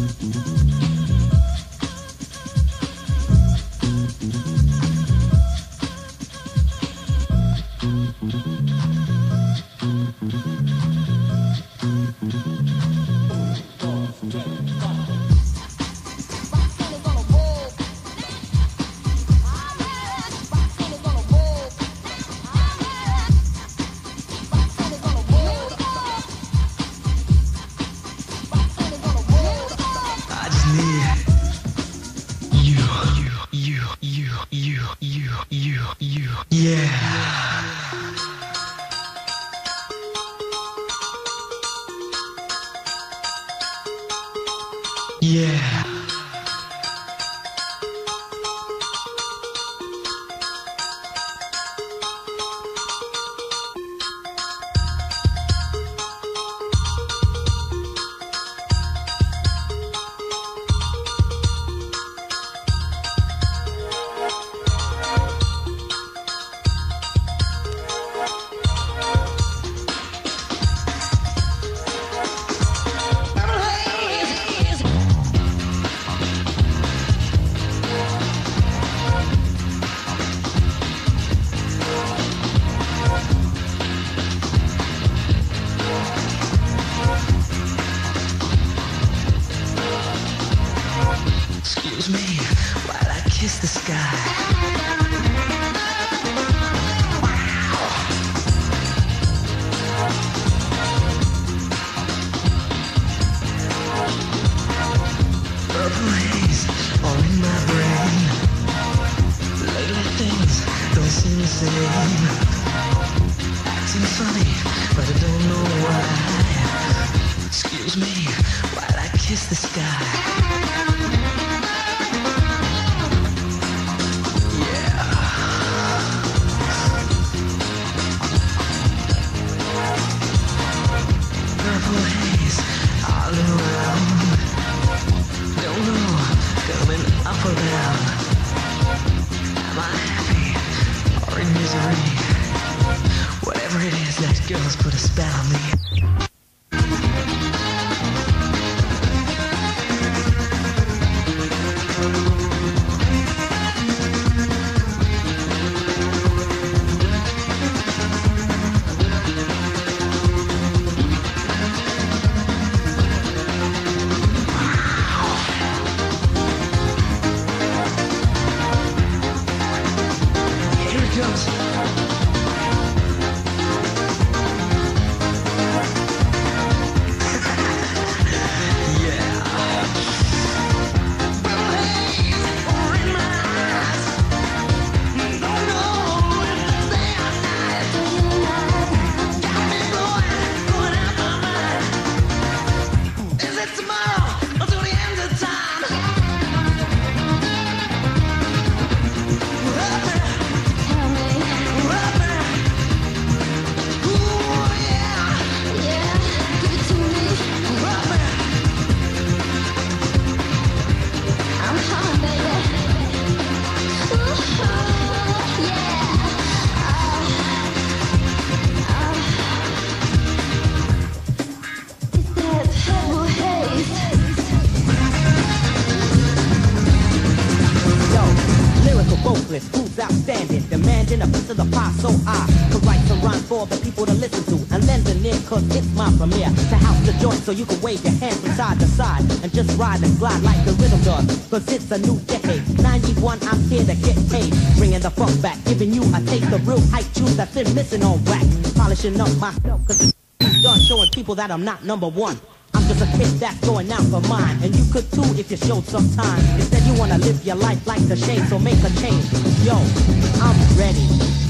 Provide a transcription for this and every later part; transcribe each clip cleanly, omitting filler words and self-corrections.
So you can wave your hands from side to side and just ride and glide like the rhythm does. Cause it's a new decade. 91, I'm here to get paid. Bringing the funk back, giving you a taste of real hype tunes that's been missing on rack. Polishing up myself cause it's done showing people that I'm not number one. I'm just a kid that's going out for mine. And you could too if you showed some time. Instead you wanna live your life like the shade, so make a change. Yo, I'm ready.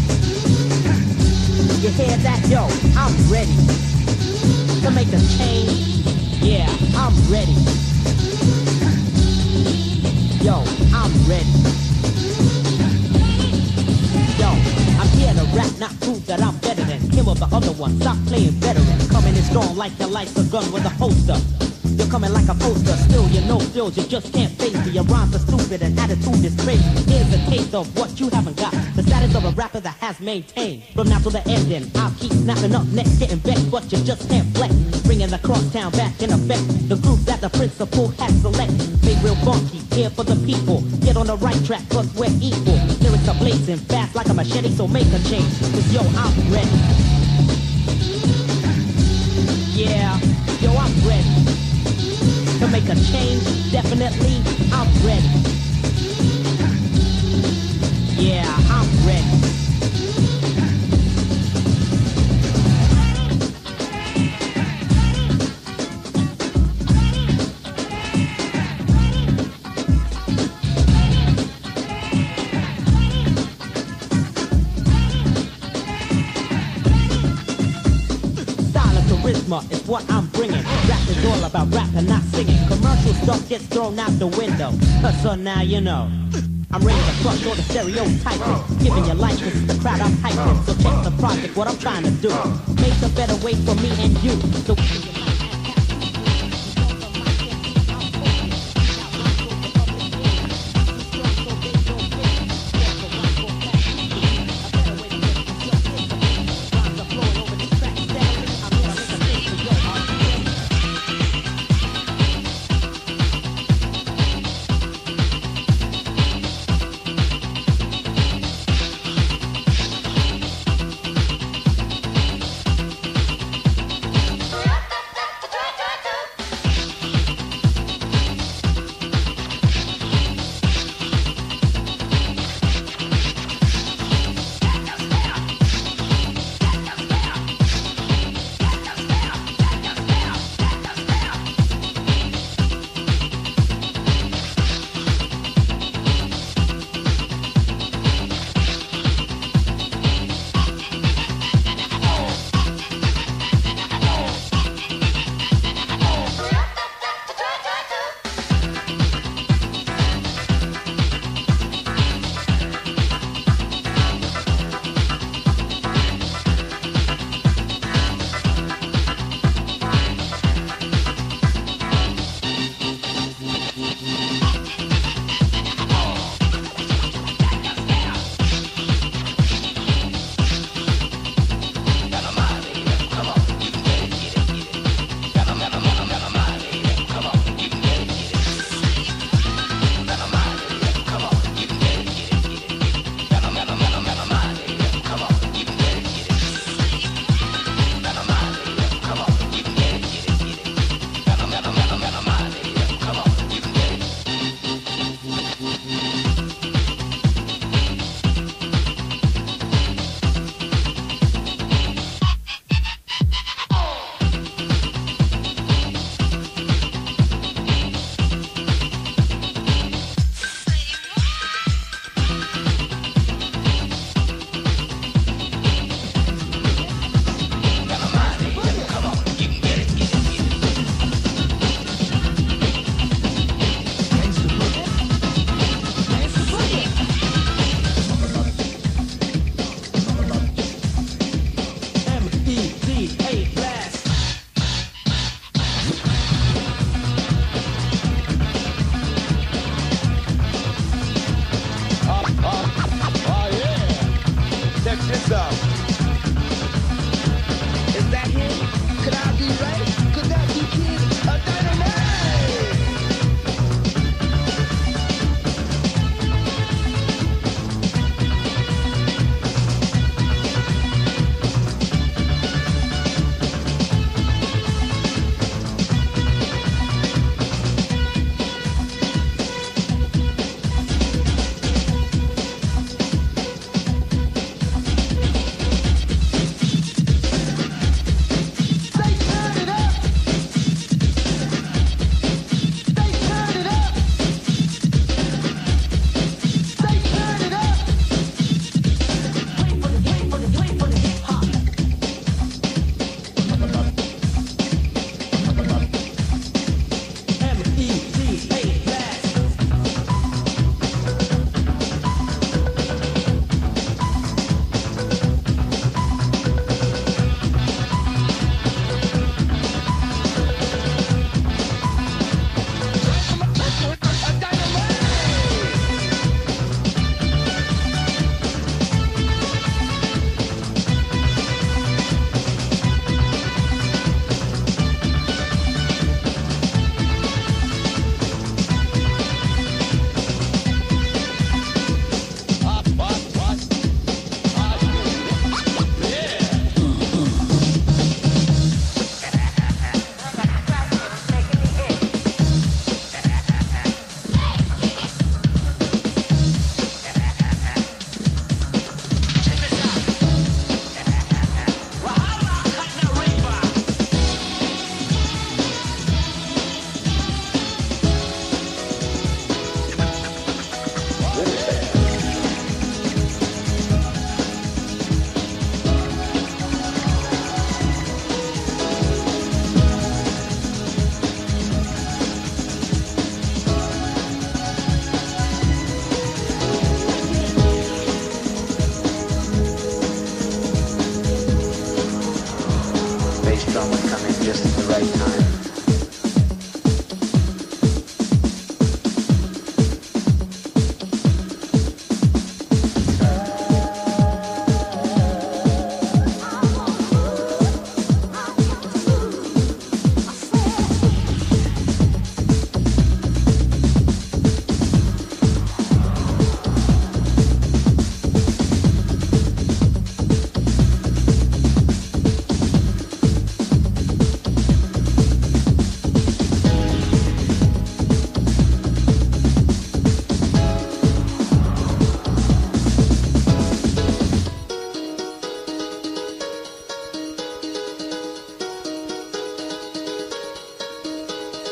You hear that? Yo, I'm ready to make a change. Yeah, I'm ready. Yo, I'm ready. Yo, I'm here to rap, not prove that I'm better than him or the other one. Stop playing veteran. Coming in strong like your life's a gun with a holster. You're coming like a poster, still you know skills, you just can't face me. Your rhymes are stupid and attitude is crazy. Here's a taste of what you haven't got. The status of a rapper that has maintained. From now to the ending, I'll keep snapping up next, getting vexed, but you just can't flex. Bringing the crosstown back in effect. The group that the principal has selected. Made real funky, here for the people. Get on the right track, cause we're equal. Lyrics are blazing fast like a machete, so make a change. Cause yo, I'm ready. Yeah, yo, I'm ready. To make a change, definitely, I'm ready. Yeah, I'm ready. Is what I'm bringing. Rap is all about rap and not singing. Commercial stuff gets thrown out the window. So now you know. I'm ready to crush all the stereotypes. Giving you life, this is the crowd I'm hyping. So check the project, what I'm trying to do. Make a better way for me and you. So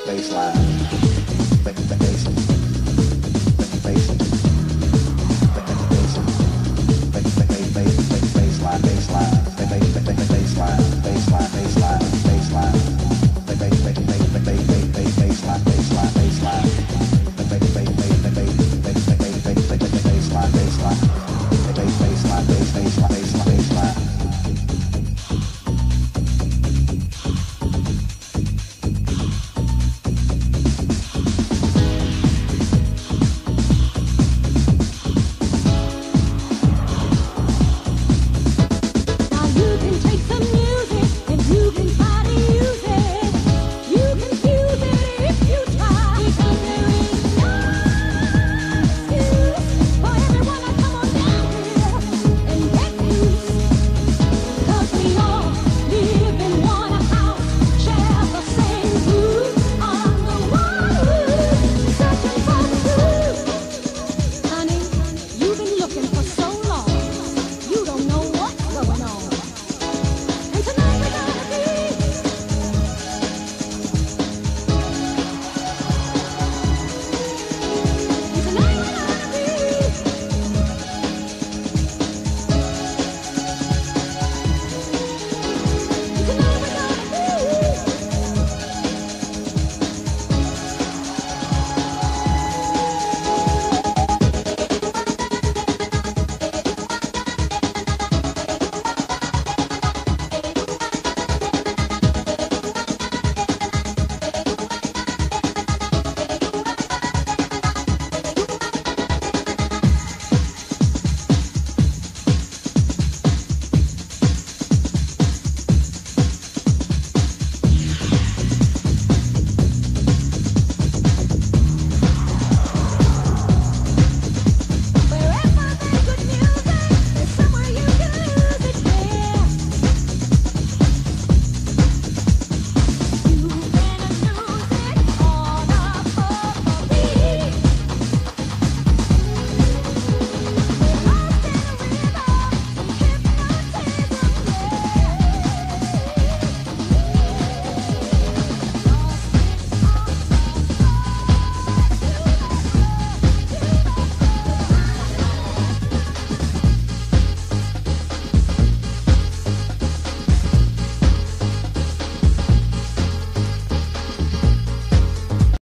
baseline,